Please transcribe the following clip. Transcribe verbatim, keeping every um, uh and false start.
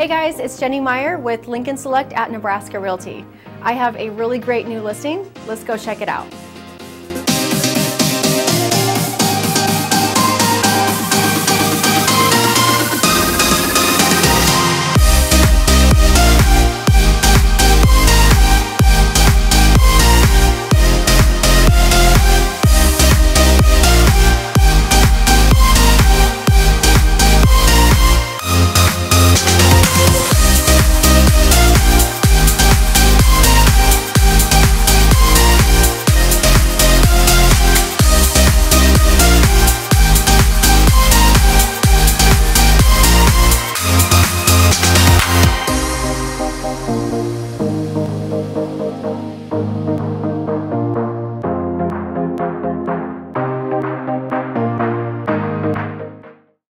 Hey guys, it's Jeni Meyer with Lincoln Select at Nebraska Realty. I have a really great new listing. Let's go check it out.